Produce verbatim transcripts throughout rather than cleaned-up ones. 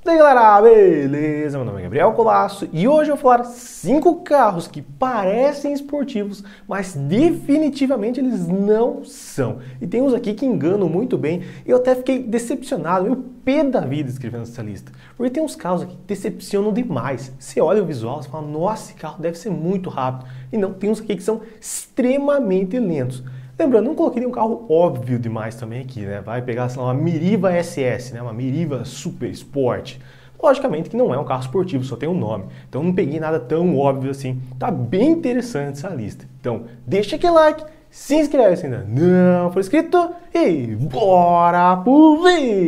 E aí galera, beleza? Meu nome é Gabriel Colasso e hoje eu vou falar cinco carros que parecem esportivos, mas definitivamente eles não são. E tem uns aqui que enganam muito bem e eu até fiquei decepcionado, eu pé da vida escrevendo essa lista. Porque tem uns carros aqui que decepcionam demais. Você olha o visual e fala, nossa, esse carro deve ser muito rápido. E não, tem uns aqui que são extremamente lentos. Lembrando, não coloquei nenhum carro óbvio demais também aqui, né? Vai pegar, sei lá, uma Meriva S S, né? Uma Meriva Super Sport. Logicamente que não é um carro esportivo, só tem um nome. Então não peguei nada tão óbvio assim. Tá bem interessante essa lista. Então, deixa aquele like, se inscreve se ainda não for inscrito e bora pro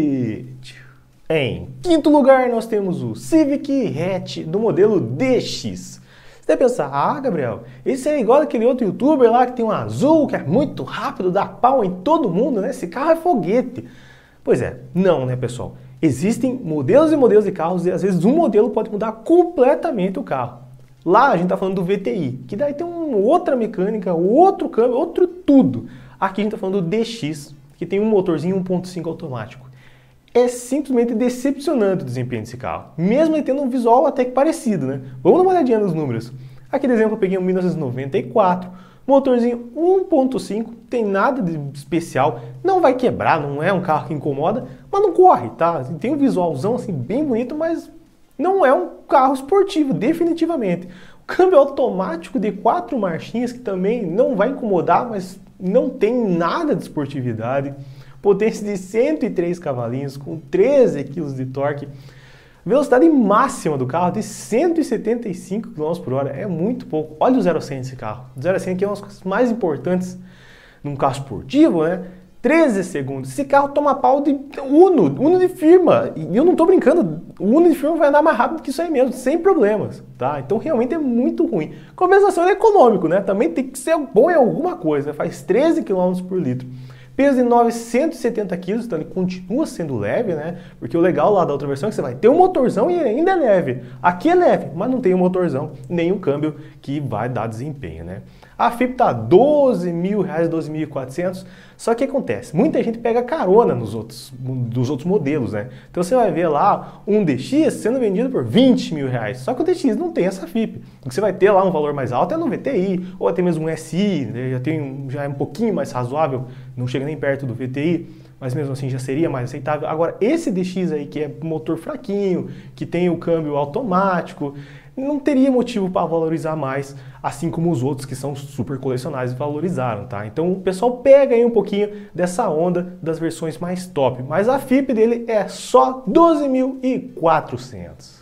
vídeo! Em quinto lugar, nós temos o Civic Hatch do modelo D X. Você deve pensar, ah, Gabriel, esse é igual aquele outro youtuber lá que tem um azul, que é muito rápido, dá pau em todo mundo, né? Esse carro é foguete. Pois é, não, né, pessoal? Existem modelos e modelos de carros e às vezes um modelo pode mudar completamente o carro. Lá a gente tá falando do V T I, que daí tem uma outra mecânica, outro câmbio, outro tudo. Aqui a gente tá falando do D X, que tem um motorzinho um ponto cinco automático. É simplesmente decepcionante o desempenho desse carro, mesmo ele tendo um visual até que parecido, né? Vamos dar uma olhadinha nos números. Aqui, por exemplo, eu peguei um mil novecentos e noventa e quatro, motorzinho um ponto cinco, tem nada de especial, não vai quebrar, não é um carro que incomoda, mas não corre, tá? Tem um visualzão assim bem bonito, mas não é um carro esportivo, definitivamente. O câmbio automático de quatro marchinhas, que também não vai incomodar, mas não tem nada de esportividade. Potência de cento e três cavalinhos, com treze quilos de torque. Velocidade máxima do carro de cento e setenta e cinco quilômetros por hora. É muito pouco. Olha o zero a cem desse carro. O zero a cem aqui é uma das coisas mais importantes num carro esportivo, né? treze segundos. Esse carro toma pau de Uno, Uno de firma. E eu não tô brincando, o Uno de firma vai andar mais rápido que isso aí mesmo, sem problemas, tá? Então realmente é muito ruim. Compensação é econômico, né? Também tem que ser bom em alguma coisa, né? Faz treze quilômetros por litro. Peso de novecentos e setenta quilos, então ele continua sendo leve, né? Porque o legal lá da outra versão é que você vai ter um motorzão e ainda é leve. Aqui é leve, mas não tem um motorzão, nem um câmbio que vai dar desempenho, né? A F I P tá doze mil reais, doze mil e quatrocentos. Só que acontece, muita gente pega carona nos outros, dos outros modelos, né? Então você vai ver lá um D X sendo vendido por vinte mil reais. Só que o D X não tem essa F I P. O que você vai ter lá um valor mais alto é no V T I, ou até mesmo um S I, né? já, tem, já é um pouquinho mais razoável, não chega nem perto do V T I, mas mesmo assim já seria mais aceitável. Agora, esse D X aí, que é motor fraquinho, que tem o câmbio automático, não teria motivo para valorizar mais, assim como os outros que são super colecionáveis valorizaram, tá? Então o pessoal pega aí um pouquinho dessa onda das versões mais top, mas a F I P dele é só doze mil e quatrocentos.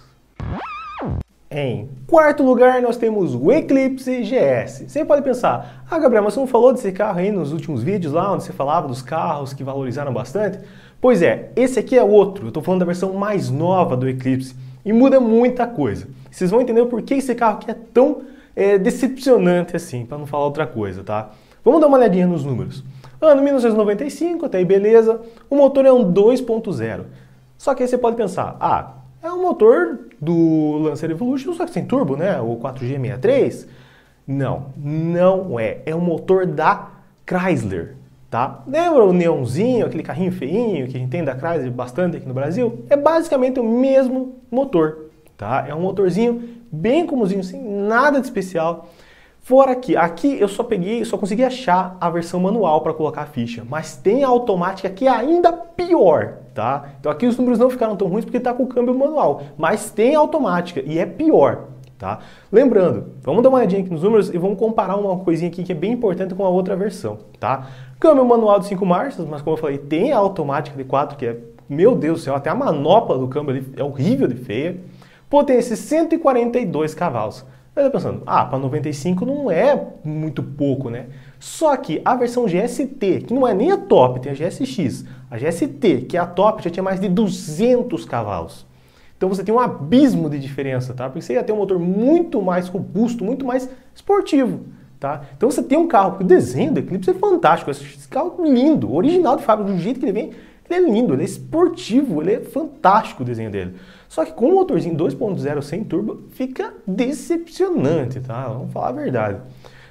Em quarto lugar, nós temos o Eclipse G S. Você pode pensar, ah, Gabriel, mas você não falou desse carro aí nos últimos vídeos lá, onde você falava dos carros que valorizaram bastante? Pois é, esse aqui é outro. Eu estou falando da versão mais nova do Eclipse e muda muita coisa. Vocês vão entender o porquê esse carro aqui é tão é, decepcionante assim, para não falar outra coisa, tá? Vamos dar uma olhadinha nos números. Ano mil novecentos e noventa e cinco, até aí beleza. O motor é um dois ponto zero. Só que aí você pode pensar, ah, é um motor do Lancer Evolution, só que sem turbo, né? O quatro G sessenta e três. Não, não é. É um motor da Chrysler, tá? Lembra o neonzinho, aquele carrinho feinho que a gente tem da Chrysler bastante aqui no Brasil? É basicamente o mesmo motor, tá? É um motorzinho bem comumzinho, sem nada de especial. Fora aqui, aqui eu só peguei, só consegui achar a versão manual para colocar a ficha, mas tem a automática que é ainda pior, tá? Então aqui os números não ficaram tão ruins porque está com o câmbio manual, mas tem a automática e é pior, tá? Lembrando, vamos dar uma olhadinha aqui nos números e vamos comparar uma coisinha aqui que é bem importante com a outra versão, tá? Câmbio manual de cinco marchas, mas como eu falei, tem a automática de quatro que é, meu Deus do céu, até a manopla do câmbio ali é horrível de feia. Potência cento e quarenta e dois cavalos. Eu tô pensando, ah, para noventa e cinco não é muito pouco, né? Só que a versão G S T, que não é nem a top, tem a G S X, a G S T, que é a top, já tinha mais de duzentos cavalos. Então você tem um abismo de diferença, tá? Porque você ia ter um motor muito mais robusto, muito mais esportivo, tá? Então você tem um carro, porque o desenho do Eclipse é fantástico, esse carro é lindo, original de fábrica, do jeito que ele vem, ele é lindo, ele é esportivo, ele é fantástico o desenho dele. Só que com o motorzinho dois ponto zero sem turbo fica decepcionante, tá? Vamos falar a verdade.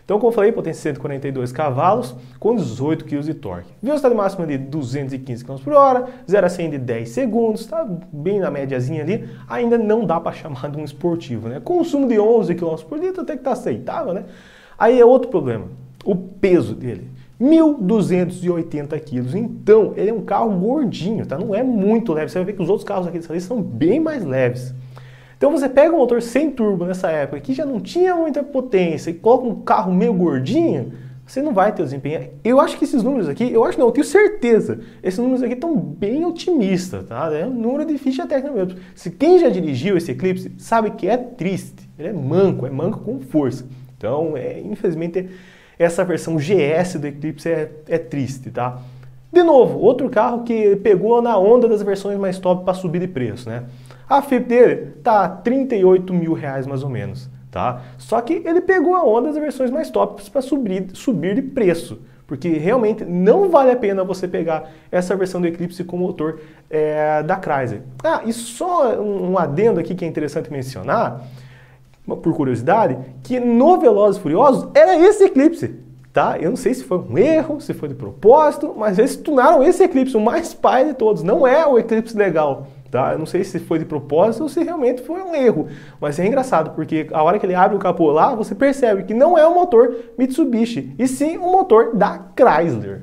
Então, como eu falei, potência cento e quarenta e dois cavalos com dezoito quilos de torque. Velocidade máxima de duzentos e quinze quilômetros por hora, zero a cem de dez segundos, tá bem na médiazinha ali. Ainda não dá para chamar de um esportivo, né? Consumo de onze quilômetros por litro até que tá aceitável, né? Aí é outro problema, o peso dele. mil duzentos e oitenta quilos, então ele é um carro gordinho, tá? Não é muito leve, você vai ver que os outros carros aqui dessa lista são bem mais leves. Então você pega um motor sem turbo nessa época, que já não tinha muita potência, e coloca um carro meio gordinho, você não vai ter o desempenho. Eu acho que esses números aqui, eu acho não, eu tenho certeza, esses números aqui estão bem otimistas, tá? É um número de ficha técnica mesmo. Se quem já dirigiu esse Eclipse sabe que é triste, ele é manco, é manco com força. Então, é, infelizmente, essa versão G S do Eclipse é, é triste, tá? De novo, outro carro que pegou na onda das versões mais top para subir de preço, né? A F I P dele tá trinta e oito mil reais mais ou menos, tá? Só que ele pegou a onda das versões mais tops para subir, subir de preço, porque realmente não vale a pena você pegar essa versão do Eclipse com motor é, da Chrysler. Ah, e só um, um adendo aqui que é interessante mencionar, por curiosidade, que no Velozes e Furiosos era esse Eclipse, tá? Eu não sei se foi um erro, se foi de propósito, mas eles tunaram esse Eclipse, o mais pai de todos, não é o Eclipse legal. Tá? Eu não sei se foi de propósito ou se realmente foi um erro, mas é engraçado, porque a hora que ele abre o capô lá, você percebe que não é um motor Mitsubishi, e sim um motor da Chrysler.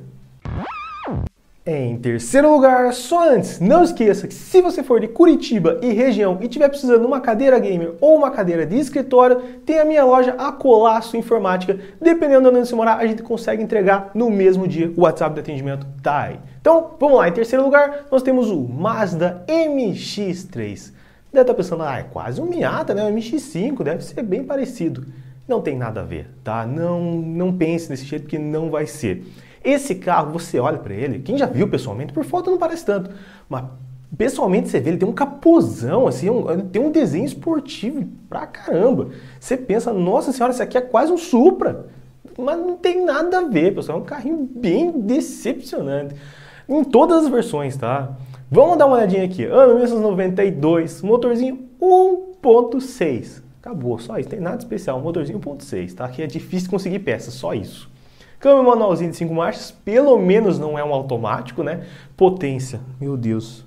Em terceiro lugar, só antes, não esqueça que se você for de Curitiba e região e estiver precisando de uma cadeira gamer ou uma cadeira de escritório, tem a minha loja A Colasso Informática. Dependendo de onde você morar, a gente consegue entregar no mesmo dia. O WhatsApp de atendimento tá aí. Então, vamos lá. Em terceiro lugar, nós temos o Mazda M X três. Deve estar pensando, ah, é quase um Miata, né? O M X cinco, deve ser bem parecido. Não tem nada a ver, tá? Não, não pense desse jeito, porque não vai ser. Esse carro, você olha para ele, quem já viu pessoalmente, por foto não parece tanto, mas pessoalmente você vê, ele tem um capozão, assim, um, ele tem um desenho esportivo pra caramba. Você pensa, nossa senhora, isso aqui é quase um Supra, mas não tem nada a ver, pessoal, é um carrinho bem decepcionante, em todas as versões, tá? Vamos dar uma olhadinha aqui, ano mil novecentos e noventa e dois, motorzinho um ponto seis, acabou, só isso, não tem nada especial, motorzinho um ponto seis, tá? Que é difícil conseguir peças, só isso. Câmbio manualzinho de cinco marchas, pelo menos não é um automático, né? Potência, meu Deus,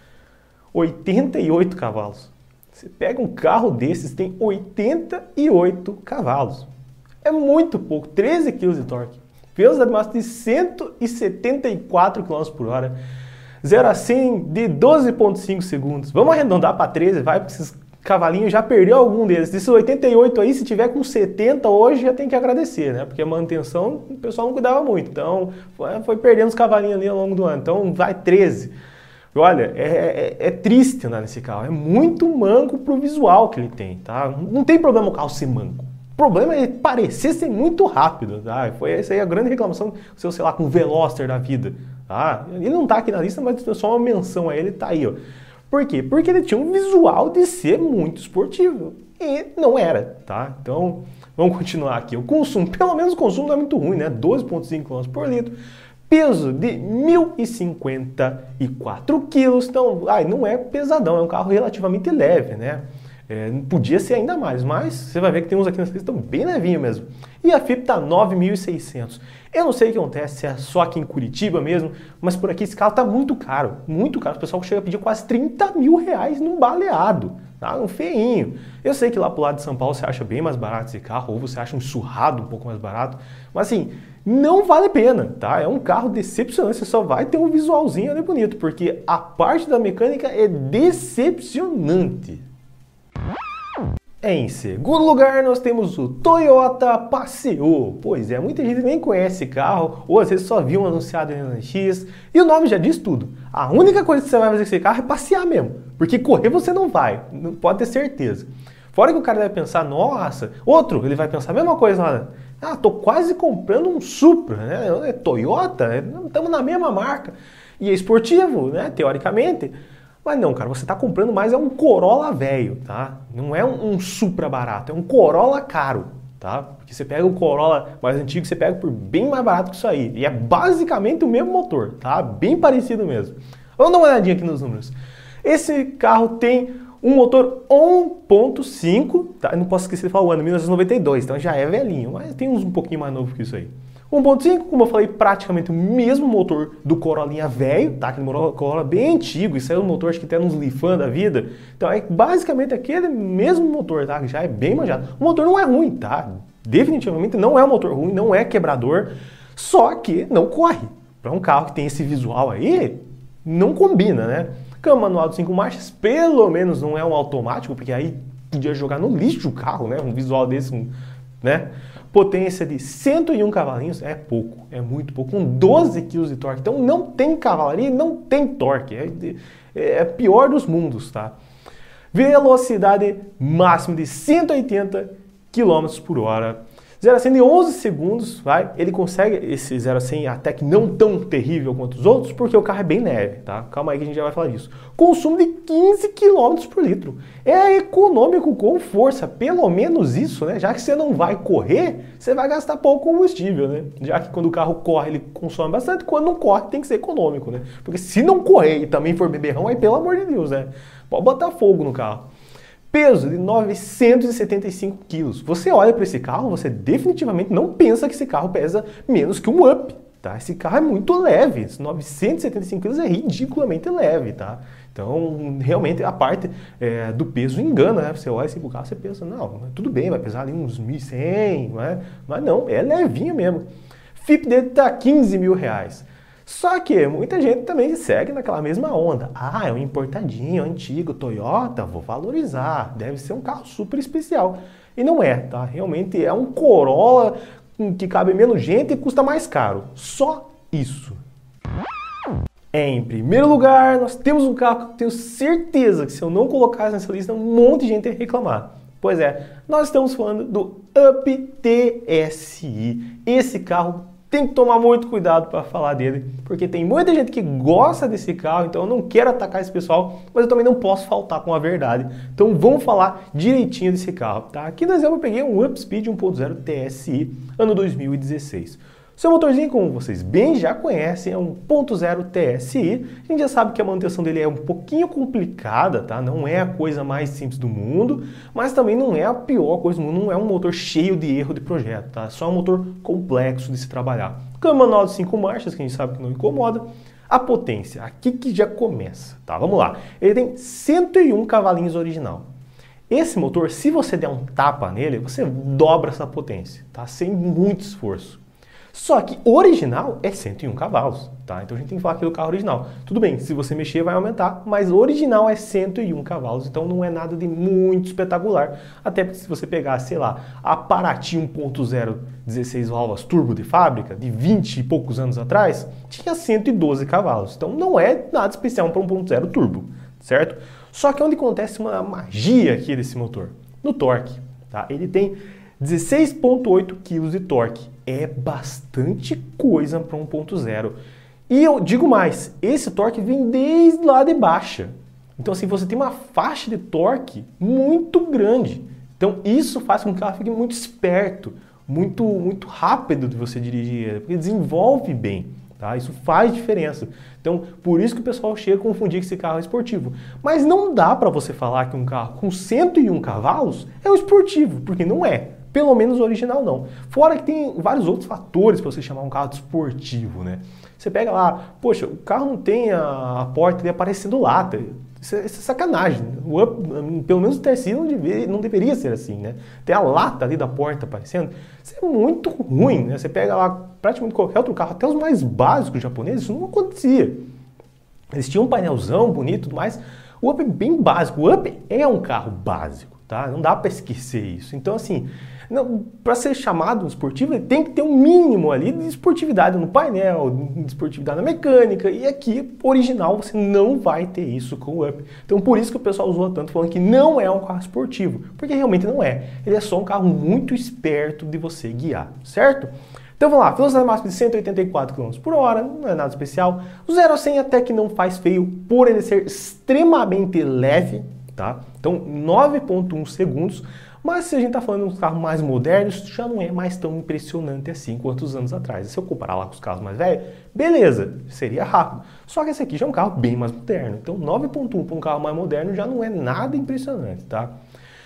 oitenta e oito cavalos. Você pega um carro desses, tem oitenta e oito cavalos. É muito pouco, treze quilos de torque. Velocidade máxima de cento e setenta e quatro quilômetros por hora. zero a cem de doze ponto cinco segundos. Vamos arredondar para treze, vai, porque esses cavalinho já perdeu algum deles. Desses oitenta e oito aí, se tiver com setenta hoje, já tem que agradecer, né? Porque a manutenção, o pessoal não cuidava muito. Então, foi, foi perdendo os cavalinhos ali ao longo do ano. Então, vai treze. Olha, é, é, é triste andar nesse carro. É muito manco pro visual que ele tem, tá? Não tem problema o carro ser manco. O problema é ele parecer ser muito rápido, tá? Foi essa aí a grande reclamação, seu, sei lá, com o Veloster da vida, tá? Ele não tá aqui na lista, mas só uma menção a ele, tá aí, ó. Por quê? Porque ele tinha um visual de ser muito esportivo. E não era, tá? Então, vamos continuar aqui. O consumo, pelo menos o consumo não é muito ruim, né? doze ponto cinco quilômetros por litro. Peso de mil e cinquenta e quatro quilos. Então, ai, não é pesadão, é um carro relativamente leve, né? É, podia ser ainda mais, mas você vai ver que tem uns aqui nessa lista que estão bem levinhos mesmo. E a F I P está nove mil e seiscentos. Eu não sei o que acontece, se é só aqui em Curitiba mesmo, mas por aqui esse carro está muito caro, muito caro. O pessoal chega a pedir quase trinta mil reais num baleado, tá? Um feinho. Eu sei que lá pro lado de São Paulo você acha bem mais barato esse carro, ou você acha um surrado um pouco mais barato, mas assim, não vale a pena, tá? É um carro decepcionante, você só vai ter um visualzinho ali bonito, porque a parte da mecânica é decepcionante. Em segundo lugar, nós temos o Toyota Passeio. Pois é, muita gente nem conhece esse carro, ou às vezes só viu um anunciado em L X, e o nome já diz tudo. A única coisa que você vai fazer com esse carro é passear mesmo, porque correr você não vai, não pode ter certeza. Fora que o cara deve pensar, nossa, outro, ele vai pensar a mesma coisa lá, ah, tô quase comprando um Supra, né? É Toyota, estamos na mesma marca, e é esportivo, né, teoricamente. Mas não, cara, você está comprando mais é um Corolla velho, tá? Não é um, um Supra barato, é um Corolla caro, tá? Porque você pega o Corolla mais antigo, você pega por bem mais barato que isso aí. E é basicamente o mesmo motor, tá? Bem parecido mesmo. Vamos dar uma olhadinha aqui nos números. Esse carro tem um motor um ponto cinco, tá? Eu não posso esquecer de falar o ano, mil novecentos e noventa e dois, então já é velhinho, mas tem uns um pouquinho mais novo que isso aí. um ponto cinco, como eu falei, praticamente o mesmo motor do Corollinha velho, tá? Aquele Corolla bem antigo, isso aí é um motor acho que até nos Lifan da vida. Então é basicamente aquele mesmo motor, tá? Que já é bem manjado. O motor não é ruim, tá? Definitivamente não é um motor ruim, não é quebrador, só que não corre. Para um carro que tem esse visual aí, não combina, né? Câmbio manual de cinco marchas, pelo menos não é um automático, porque aí podia jogar no lixo o carro, né? Um visual desse, né? Potência de cento e um cavalinhos é pouco, é muito pouco, com doze quilos de torque. Então não tem cavalaria, não tem torque, é, é pior dos mundos, tá? Velocidade máxima de cento e oitenta quilômetros por hora. zero a cem em onze segundos, vai. Ele consegue esse zero a cem até que não tão terrível quanto os outros, porque o carro é bem leve, tá? Calma aí que a gente já vai falar disso. Consumo de quinze quilômetros por litro. É econômico com força, pelo menos isso, né? Já que você não vai correr, você vai gastar pouco combustível, né? Já que quando o carro corre, ele consome bastante, quando não corre, tem que ser econômico, né? Porque se não correr e também for beberrão, aí pelo amor de Deus, né? Pode botar fogo no carro. Peso de novecentos e setenta e cinco quilos. Você olha para esse carro, você definitivamente não pensa que esse carro pesa menos que um Up, tá? Esse carro é muito leve, esses novecentos e setenta e cinco quilos é ridiculamente leve, tá? Então, realmente, a parte é, do peso engana, né? Você olha assim pro carro, você pensa, não, tudo bem, vai pesar ali uns mil e cem, não é? Mas não, é levinho mesmo. F I P dele tá quinze mil reais. Só que muita gente também segue naquela mesma onda. Ah, é um importadinho, antigo, Toyota, vou valorizar. Deve ser um carro super especial. E não é, tá? Realmente é um Corolla que cabe menos gente e custa mais caro. Só isso. Em primeiro lugar, nós temos um carro que eu tenho certeza que se eu não colocasse nessa lista, um monte de gente ia reclamar. Pois é, nós estamos falando do Up T S I. Esse carro tem que tomar muito cuidado para falar dele, porque tem muita gente que gosta desse carro, então eu não quero atacar esse pessoal, mas eu também não posso faltar com a verdade. Então vamos falar direitinho desse carro, tá? Aqui no exemplo eu peguei um Upspeed um ponto zero T S I, ano dois mil e dezesseis. Seu motorzinho, como vocês bem já conhecem, é um um ponto zero T S I. A gente já sabe que a manutenção dele é um pouquinho complicada, tá? Não é a coisa mais simples do mundo, mas também não é a pior coisa do mundo. Não é um motor cheio de erro de projeto, tá? Só um motor complexo de se trabalhar. Câmbio manual de cinco marchas, que a gente sabe que não incomoda. A potência, aqui que já começa, tá? Vamos lá. Ele tem cento e um cavalinhos original. Esse motor, se você der um tapa nele, você dobra essa potência, tá? Sem muito esforço. Só que original é cento e um cavalos, tá? Então a gente tem que falar aqui do carro original. Tudo bem, se você mexer vai aumentar, mas original é cento e um cavalos, então não é nada de muito espetacular. Até porque se você pegar, sei lá, a Paraty um ponto zero dezesseis válvulas turbo de fábrica, de vinte e poucos anos atrás, tinha cento e doze cavalos. Então não é nada especial para um ponto zero turbo, certo? Só que onde acontece uma magia aqui desse motor? No torque, tá? Ele tem dezesseis vírgula oito quilos de torque. É bastante coisa para um ponto zero. E eu digo mais, esse torque vem desde lá de baixa. Então assim, você tem uma faixa de torque muito grande. Então isso faz com que o carro fique muito esperto, muito, muito rápido de você dirigir ele, porque desenvolve bem. Tá? Isso faz diferença. Então, por isso que o pessoal chega a confundir que esse carro é esportivo. Mas não dá para você falar que um carro com cento e um cavalos é um esportivo, porque não é. Pelo menos o original não. Fora que tem vários outros fatores para você chamar um carro de esportivo, né? Você pega lá, poxa, o carro não tem a, a porta ali aparecendo lata. Isso é, isso é sacanagem. O up, pelo menos o T S I não, deve, não deveria ser assim, né? Tem a lata ali da porta aparecendo. Isso é muito ruim, né? Você pega lá praticamente qualquer outro carro, até os mais básicos japoneses, isso não acontecia. Eles tinham um painelzão bonito e tudo mais. O Up é bem básico. O Up é um carro básico, tá? Não dá para esquecer isso. Então, assim, para ser chamado esportivo, ele tem que ter um mínimo ali de esportividade no painel, de esportividade na mecânica, e aqui, original, você não vai ter isso com o Up. Então, por isso que o pessoal usou tanto, falando que não é um carro esportivo, porque realmente não é. Ele é só um carro muito esperto de você guiar, certo? Então vamos lá, velocidade máxima de cento e oitenta e quatro quilômetros por hora, não é nada especial. O zero a cem até que não faz feio, por ele ser extremamente leve, tá? Então, nove vírgula um segundos. Mas se a gente está falando de uns carros mais modernos, já não é mais tão impressionante assim quanto os anos atrás. Se eu comparar lá com os carros mais velhos, beleza, seria rápido. Só que esse aqui já é um carro bem mais moderno. Então nove vírgula um para um carro mais moderno já não é nada impressionante, tá?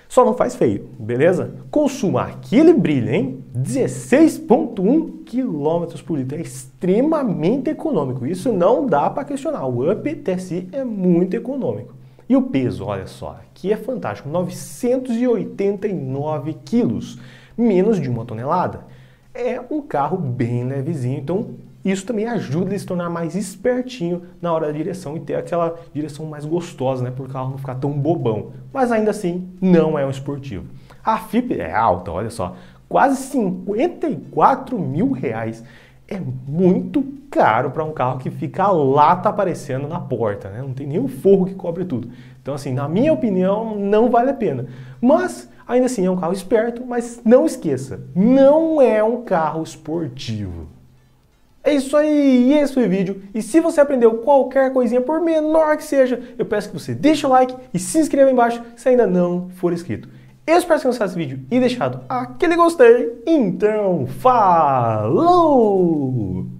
Só não faz feio, beleza? Consuma aquele brilho, hein? dezesseis vírgula um quilômetros por litro. É extremamente econômico. Isso não dá para questionar. O Up T S I é muito econômico. E o peso, olha só, aqui é fantástico. novecentos e oitenta e nove quilos. Menos de uma tonelada. É um carro bem levezinho. Então, isso também ajuda ele a se tornar mais espertinho na hora da direção e ter aquela direção mais gostosa, né? Por o carro não ficar tão bobão. Mas ainda assim, não é um esportivo. A F I P é alta, olha só. Quase cinquenta e quatro mil reais. É muito caro para um carro que fica a lata aparecendo na porta, né? Não tem nenhum forro que cobre tudo. Então, assim, na minha opinião, não vale a pena. Mas, ainda assim, é um carro esperto, mas não esqueça, não é um carro esportivo. É isso aí, esse foi o vídeo. E se você aprendeu qualquer coisinha, por menor que seja, eu peço que você deixe o like e se inscreva aí embaixo se ainda não for inscrito. Eu espero que você gostado desse vídeo e deixado aquele gostei. Então, falou!